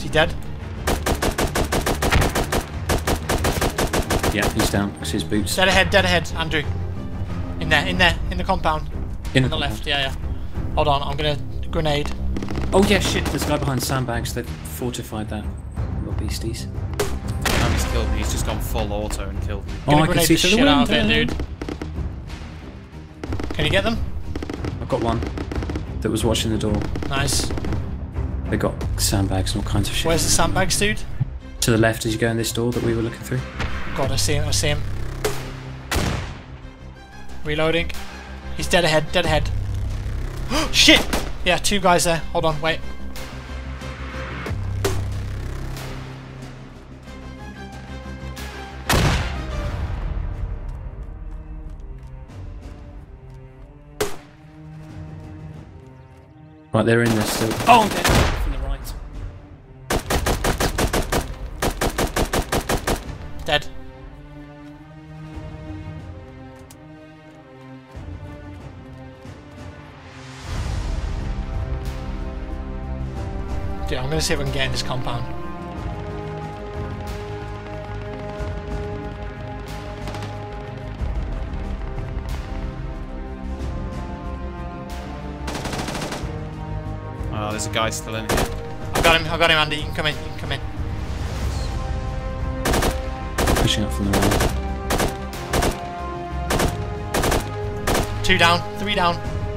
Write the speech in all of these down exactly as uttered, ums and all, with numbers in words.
Is he dead? Yeah, he's down. That's his boots. Dead ahead, dead ahead, Andrew. In there, in there, in the compound. In On the the compound. left, yeah, yeah. Hold on, I'm gonna grenade. Oh yeah, shit, there's a guy behind sandbags. They've fortified that. Little beasties. Now he's killed me. He's just gone full auto and killed me. Oh, Gonna I can grenade see the through the shit out of it, window. dude. Can you get them? I've got one that was watching the door. Nice. They got sandbags and all kinds of shit. Where's the sandbags, dude? To the left as you go in this door that we were looking through. God, I see him, I see him. Reloading. He's dead ahead, dead ahead. Shit! Yeah, two guys there. Hold on, wait. Right, they're in there still. Oh, I'm dead from the right. Dead. Dude, I'm gonna see if I can get in this compound. Oh, there's a guy still in here. I got him, I got him, Andy. You can come in, you can come in. Pushing up from the right. Two down, three down.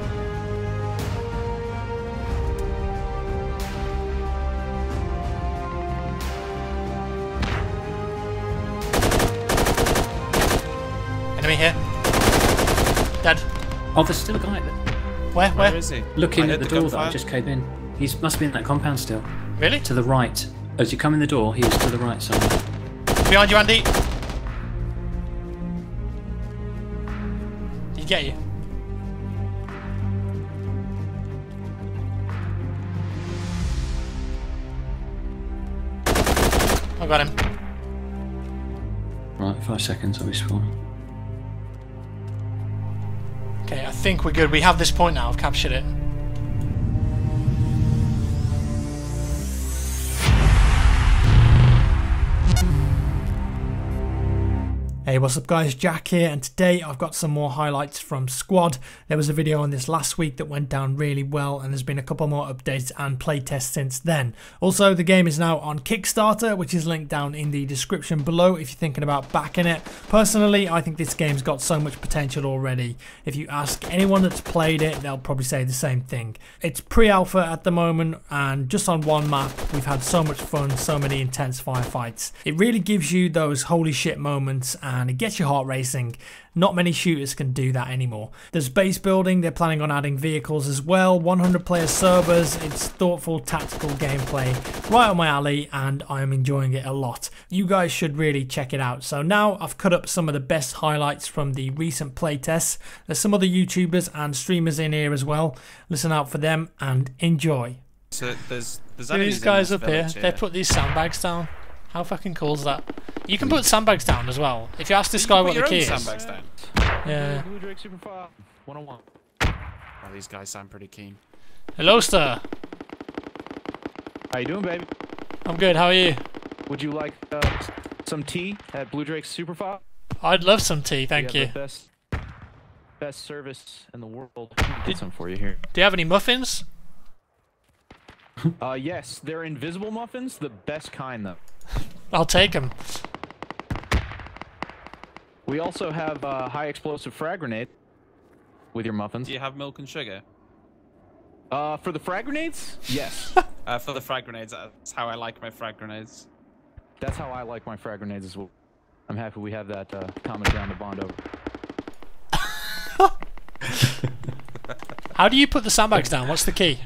Enemy here. Dead. Oh, there's still a guy there. Where, where? Where is he? Looking I at heard the door that gunfire. I just came in. He must be in that compound still. Really? To the right. As you come in the door, he was to the right somewhere. Behind you, Andy. Did he get you? I got him. Right, five seconds, I'll be spawning. Okay, I think we're good. We have this point now. I've captured it. Hey, what's up guys, Jack here, and today I've got some more highlights from Squad. There was a video on this last week that went down really well, and there's been a couple more updates and playtests since then. Also, the game is now on Kickstarter, which is linked down in the description below if you're thinking about backing it. Personally, I think this game's got so much potential already. If you ask anyone that's played it, they'll probably say the same thing. It's pre-alpha at the moment, and just on one map, we've had so much fun, so many intense firefights. It really gives you those holy shit moments, and it gets your heart racing. Not many shooters can do that anymore. There's base building, they're planning on adding vehicles as well, one hundred player servers, it's thoughtful tactical gameplay, right up my alley, and I'm enjoying it a lot. You guys should really check it out. So now I've cut up some of the best highlights from the recent playtests. There's some other YouTubers and streamers in here as well. Listen out for them and enjoy. So there's there's Look at enemies these guys in this up here, village they put these sandbags down. How fucking cool is that? You can put sandbags down as well. If you ask this You guy put what the your key own is. sandbags down. Yeah. Blue Drake Super Five one oh one. Oh, these guys sound pretty keen. Hello, sir. How you doing, baby? I'm good. How are you? Would you like uh, some tea at Blue Drake Super Five? I'd love some tea, thank we you. have the best, best service in the world. Get some for you here. Do you have any muffins? Uh, yes, they're invisible muffins, the best kind though. I'll take them. We also have uh, high explosive frag grenade with your muffins. Do you have milk and sugar? Uh, for the frag grenades, yes. Uh, for the frag grenades, that's how I like my frag grenades. That's how I like my frag grenades as well. I'm happy we have that uh, common ground to bond over. How do you put the sandbags down? What's the key?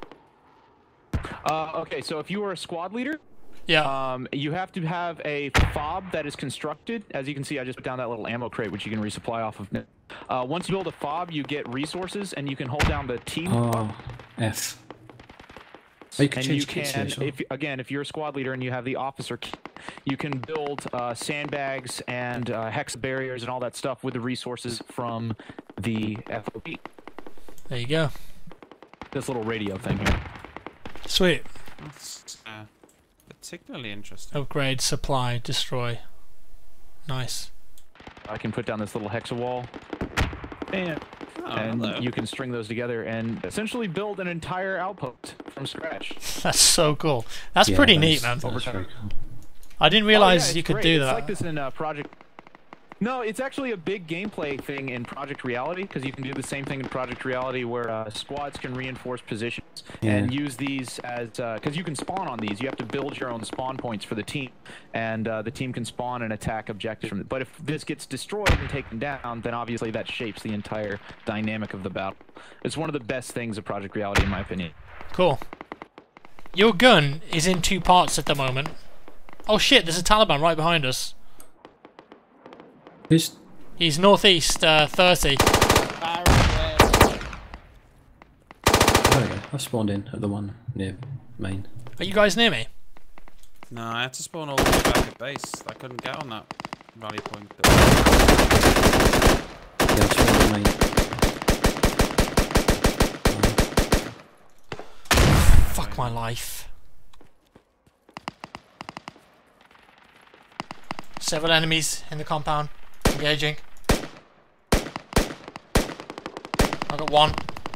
Uh, okay, so if you are a squad leader, Yeah. Um, you have to have a fob that is constructed. As you can see, I just put down that little ammo crate, which you can resupply off of. Uh, once you build a fob, you get resources, and you can hold down the T. Oh, F. Oh, you can and change you kits can, here as well. if again, if you're a squad leader and you have the officer key, you can build uh, sandbags and uh, hex barriers and all that stuff with the resources from the F O P. There you go. This little radio thing here. Sweet. That's, uh, particularly interesting. Upgrade, supply, destroy. Nice. I can put down this little hexa wall, and, Oh, and hello. you can string those together and essentially build an entire outpost from scratch. That's so cool. That's Yeah, pretty that's- neat, man. that's very cool. I didn't Oh, realize yeah, you it's could great. do It's that. like this in uh, Project. No, it's actually a big gameplay thing in Project Reality because you can do the same thing in Project Reality where uh, squads can reinforce positions Yeah. and use these as because you can spawn on these. You have to build your own spawn points for the team, and uh, the team can spawn and attack objectives from it. But if this gets destroyed and taken down, then obviously that shapes the entire dynamic of the battle. It's one of the best things of Project Reality, in my opinion. Cool. Your gun is in two parts at the moment. Oh shit, there's a Taliban right behind us. Who's He's northeast, uh, thirty. oh yeah, I spawned in at the one near main. Are you guys near me? No, I had to spawn all the way back at base. I couldn't get on that rally point. Yeah, I spawned at main. Fuck my life. Several enemies in the compound. Engaging. I got one.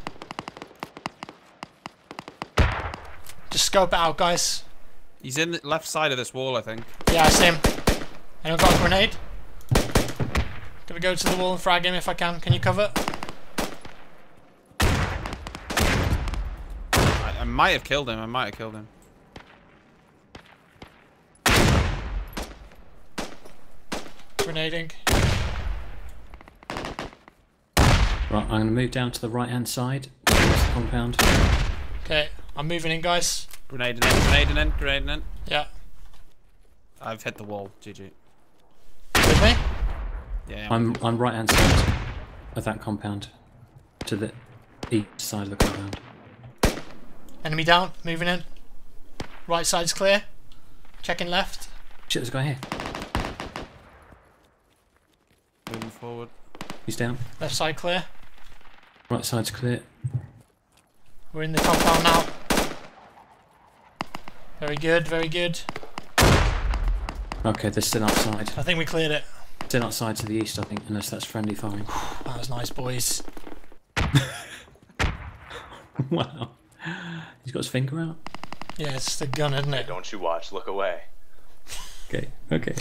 Just scope it out, guys. He's in the left side of this wall, I think. Yeah, I see him. Anyone got a grenade? Gonna go to the wall and frag him if I can. Can you cover? I, I might have killed him. I might have killed him. Grenading. Right, I'm going to move down to the right hand side towards the compound. Okay, I'm moving in, guys. Grenading in, grenading in, grenading in. Yeah. I've hit the wall. G G. With me? Yeah, I'm I'm right hand side of that compound, to the east side of the compound. Enemy down. Moving in. Right side's clear. Checking left. Shit, there's a guy here. moving forward. He's down. Left side clear. Right side's clear. We're in the compound now. Very good, very good. Okay, they're still outside. I think we cleared it. Still outside to the east, I think, unless that's friendly firing. That was nice, boys. Wow. He's got his finger out. Yeah, it's the gun, isn't it? Don't you watch, look away. Okay, okay.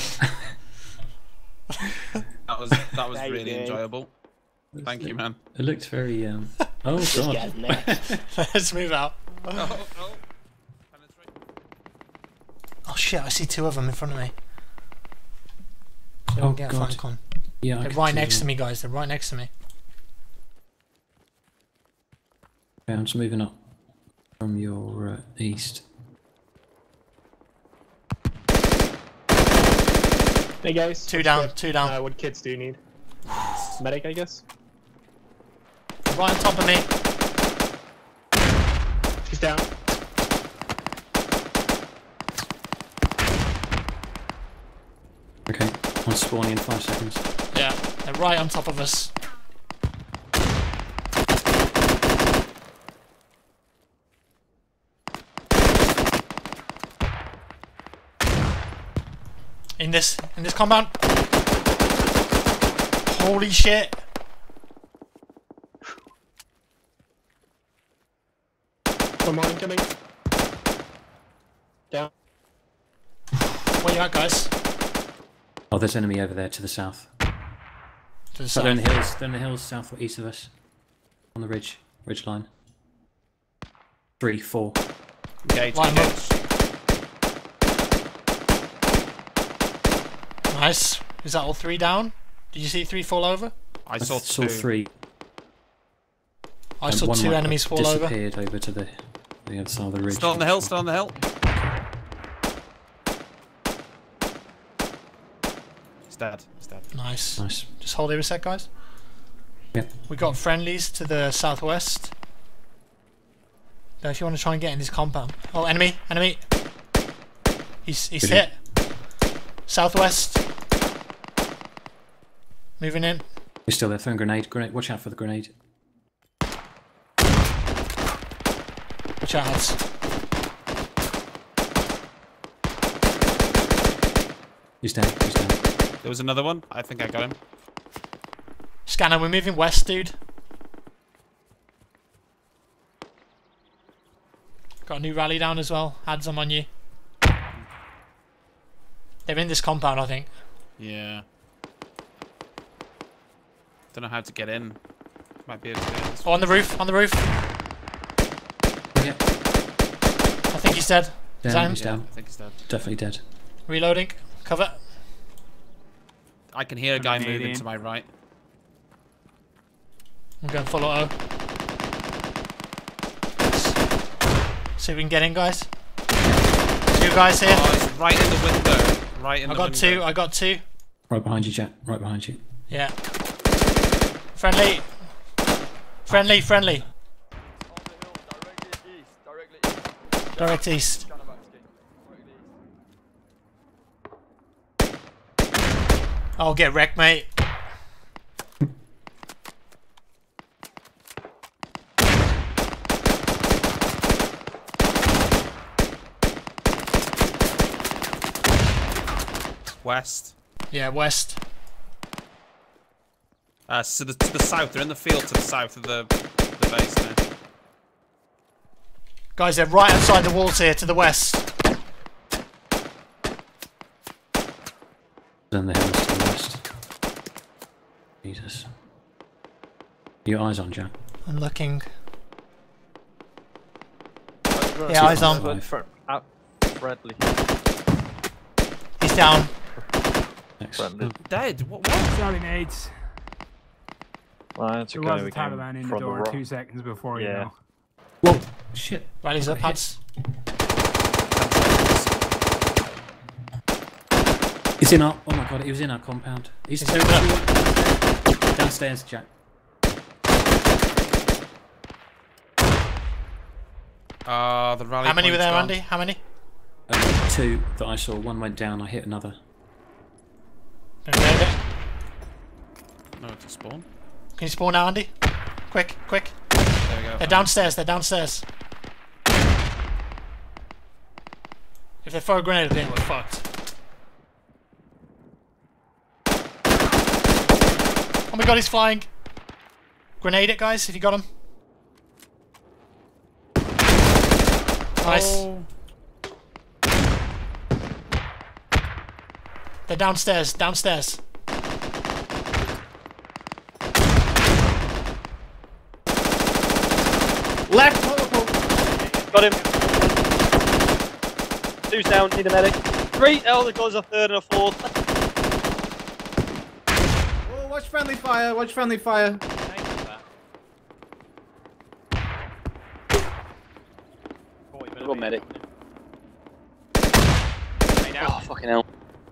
That was that was How you really doing? enjoyable. Thank you, man. It looked very, um... Oh, God. Got next. Let's move out. Oh, oh. Oh shit, I see two of them in front of me. Oh, Get a God. flank on. Yeah, I They're can right see next to them. me, guys. They're right next to me. Okay, I'm just moving up from your uh, east. Hey guys. Two what's down, good? two down. Uh, what kits do you need? Medic, I guess. Right on top of me. She's down. Okay, I'm spawning in five seconds. Yeah, they're right on top of us. In this, in this compound. Holy shit. One more incoming. Down. Where you at, guys? Oh, there's enemy over there to the south. To the So they're in south. the hills, they're in the hills south or east of us. On the ridge, ridge line. Three, four. Engage, Line up. engage. Nice. Is that all three down? Did you see three fall over? I I saw saw two. three. I and saw one two might enemies have fall over. disappeared over to the, the other side of the ridge. Still on the hill, still on the hill. He's dead, he's dead. Nice. Nice. Just hold here a sec, guys. Yep. We got friendlies to the southwest. Now, if you want to try and get in this compound. Oh, enemy, enemy. He's he's Good hit. Southwest. Moving in. He's still there, throwing grenade. Grenade. Watch out for the grenade. Watch out, lads. He's down. He's down. There was another one. I think I got him. Scanner, we're moving west, dude. Got a new rally down as well. Ads, I'm on you. They're in this compound, I think. Yeah. Don't know how to get in. Might be able to get in. Oh, on the roof, on the roof. Yeah. I think he's dead. Is that Down. him? He's Yeah, down. I think he's dead. Definitely dead. Reloading. Cover. I can hear a guy Grenade moving in. to my right. I'm going full auto. See if we can get in, guys. Two guys here. Oh, it's right in the window. Right in I the got window. two. I got two. Right behind you, Jack. Right behind you. Yeah. Friendly. Friendly, friendly. Direct east. I'll get wrecked, mate. West. Yeah, west. Uh, so the, to the south. They're in the field to the south of the, the base now. Guys, they're right outside the walls here to the west. Then the hills to the west. Jesus. Your eyes on, Jack. I'm looking. Yeah, eyes on. Friendly. He's down. Excellent. Dead? What? what? Sorry, mates. Well, that's There okay. was a We came Taliban in the from door rock. two seconds before, you Yeah. know. Whoa! Shit. Rally's up, Hats. He's in our. Oh my god! He was in our compound. He's He's two, moving up. downstairs, Jack. Uh, the rally How many were point's there, gone. Andy? How many? Uh, two that I saw. One went down. I hit another. Can you, it? No, to spawn. Can you spawn now, Andy? Quick, quick. There we go. They're downstairs, they're downstairs. If they throw a grenade at him, we're fucked. Oh my god, he's flying. Grenade it, guys, if you got him. Nice. Oh. They're downstairs, downstairs. Left! Got him. Two's down, need a medic. Three! Oh, there goes a third and a fourth. Oh, watch friendly fire, watch friendly fire. I've got medic. Oh, fucking hell.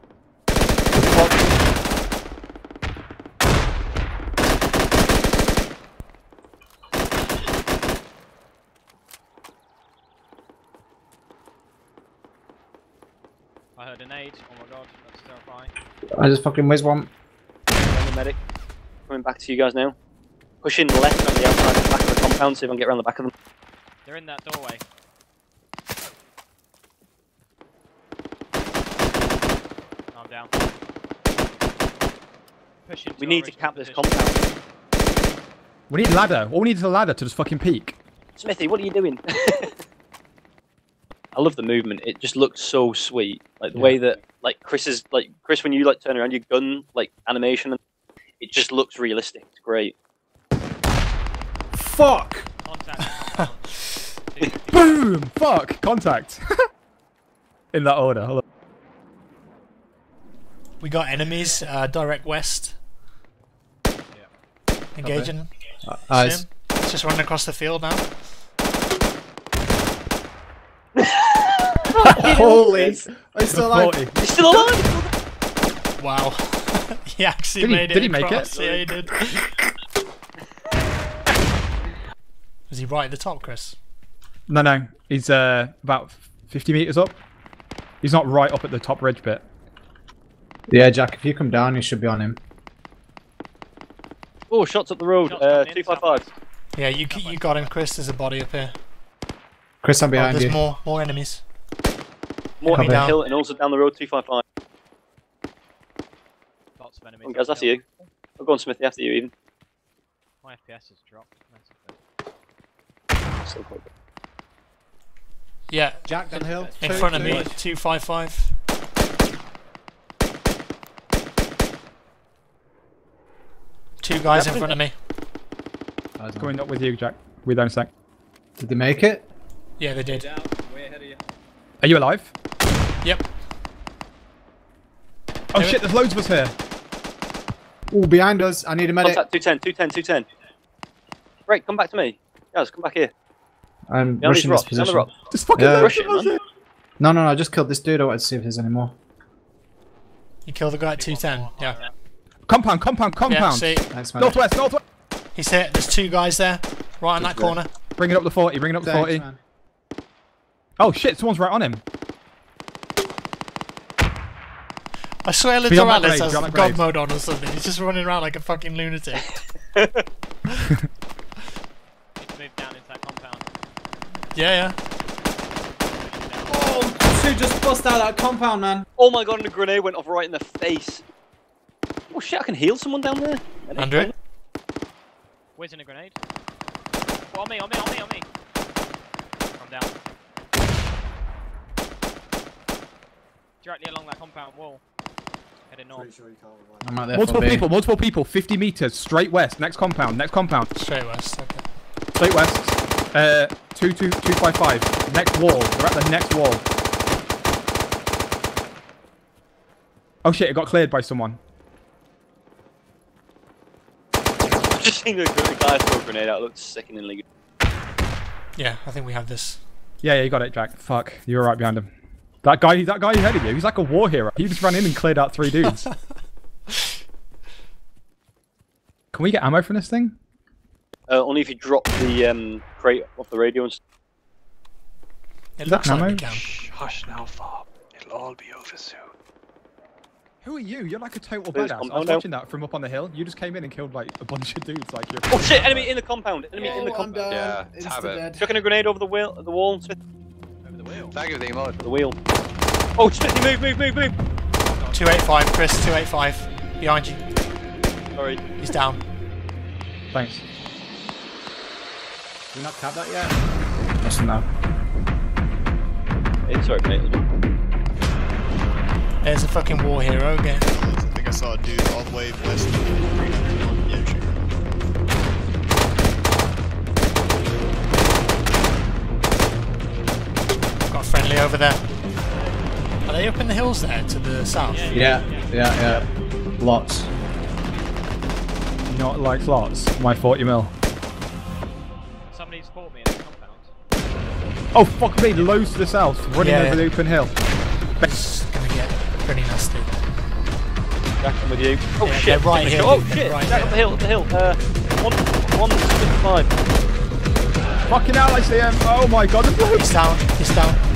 I heard an aid. Oh my god, that's terrifying. I just fucking whiz one. I'm the medic. Coming back to you guys now. Pushing left on the outside of the back of the compound, see if I can get around the back of them. They're in that doorway. I'm down. Pushing We to need our to cap this original compound. We need a ladder. All we need is a ladder to just fucking peek. Smithy, what are you doing? I love the movement. It just looks so sweet. Like the Yeah. way that, like Chris is, like Chris, when you like turn around your gun, like animation, it just looks realistic. It's great. Fuck! Contact. Boom! Fuck! Contact. In that order. Hold on. We got enemies, uh, direct west. Engaging. Uh, See eyes. him? It's just running across the field now. Holy! I still alive. He's still alive. Wow. he actually Did he- made it did he make it? across. Yeah, he did. Was he right at the top, Chris? No, no. He's uh, about fifty meters up. He's not right up at the top ridge bit. Yeah, Jack, if you come down, you should be on him. Oh, shots up the road. Shots Uh, coming in, two five five. Yeah, you you got him, Chris. There's a body up here. Chris, I'm Oh, behind there's you. more more enemies. More Coming in the down. hill and also down the road. Two five five. Lots of enemies. Come on, guys, after you. I'll go on Smithy after you, even. My F P S has dropped. Still quite good. Yeah, Jack downhill. in Two, front of two. me, two five five. Two guys in front of me. Going up with you, Jack. We don't sec. Did they make it? Yeah, they did. Are you alive? Yep. Oh They- shit, there's loads of us here. Oh, behind us. I need a medic. Contact two ten, two ten, two ten. Right, come back to me. Guys, come back here. I'm Behind these rushing this rocks, behind the position. rocks. There's fucking Yeah. loads Rush of it, us man. here. No, no, no. I just killed this dude. I wanted to see if there's any more. You killed the guy at two ten. Yeah. Compound, compound, Yeah, compound. see, Thanks, man. Northwest, northwest. he's here. There's two guys there, right in that good. corner. Bring it up to forty, bring it up to Thanks, forty. man. Oh shit, someone's right on him. I swear Beyond that Littoralis grave, has beyond that God grave. mode on or something. He's just running around like a fucking lunatic. Need to move down into that compound. Yeah, yeah. Oh, two just bust out that compound, man. Oh my god, and a grenade went off right in the face. Oh shit, I can heal someone down there. Andrew? Where's in a grenade? Oh, on me, on me, on me, on me. I'm down. Directly along that compound wall. Heading north. I'm out there Multiple for B. people, multiple people, fifty meters, straight west, next compound, next compound. Straight west. Okay. Straight west. Uh, two, two, two, five, five. Next wall. They're at the next wall. Oh shit! It got cleared by someone. I've just seen the guy throw a grenade out. It looked sickeningly good. Yeah, I think we have this. Yeah, yeah, you got it, Jack. Fuck, you were right behind him. That guy, that guy ahead of you. He's like a war hero. He just ran in and cleared out three dudes. Can we get ammo from this thing? Uh, only if you drop the um, crate off the radio and stuff. It Is looks that like we ammo? can. Hush now, Fob. It'll all be over soon. Who are you? You're like a total There's badass. I was compound now. watching that from up on the hill. You just came in and killed like a bunch of dudes. Like you're. Oh shit! Enemy in the compound. Enemy in the Oh, I'm compound. down. Yeah, tab it. Insta-dead. Chucking a grenade over the wheel, the wall. Smith. Over the wheel. Thank you, the emote. The wheel. Oh, Smithy, move, move, move, move. two eighty-five, Chris. two eighty-five. Behind you. Sorry. He's down. Thanks. You not capped that yet? Listen now. Hey, sorry, mate. There's a fucking war hero again. I think I saw a dude all the way west of the yeah, sure. Got a friendly over there. Are they up in the hills there to the south? Yeah, yeah, yeah. Lots. You know what like lots? My forty mil. Somebody support me in this compound. Oh fuck me! Loads to the south, running Yeah. over the open hill. It's gonna get pretty nasty. Jack, I'm with you. Oh Yeah, shit! they're right Take here, my shot. Oh they're shit! right Jack, here. up the hill, up the hill. Uh, one, one fifty-five. Fucking hell! I see him. Oh my god! There's loads. He's down. He's down.